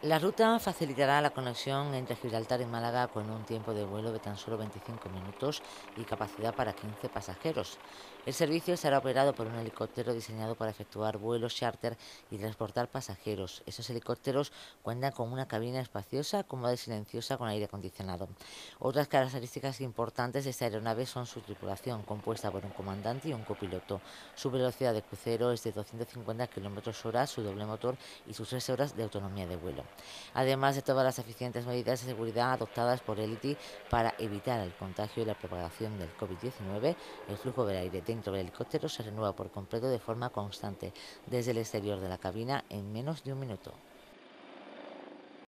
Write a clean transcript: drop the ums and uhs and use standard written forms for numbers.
La ruta facilitará la conexión entre Gibraltar y Málaga con un tiempo de vuelo de tan solo 25 minutos y capacidad para 15 pasajeros. El servicio será operado por un helicóptero diseñado para efectuar vuelos charter y transportar pasajeros. Esos helicópteros cuentan con una cabina espaciosa, cómoda y silenciosa con aire acondicionado. Otras características importantes de esta aeronave son su tripulación, compuesta por un comandante y un copiloto. Su velocidad de crucero es de 250 km/h, su doble motor y sus 3 horas de autonomía de vuelo. Además de todas las eficientes medidas de seguridad adoptadas por el ITI para evitar el contagio y la propagación del COVID-19, el flujo del aire dentro del helicóptero se renueva por completo de forma constante desde el exterior de la cabina en menos de un minuto.